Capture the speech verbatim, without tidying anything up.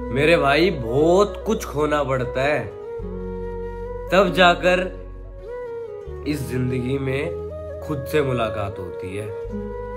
मेरे भाई बहुत कुछ खोना पड़ता है, तब जाकर इस जिंदगी में खुद से मुलाकात होती है।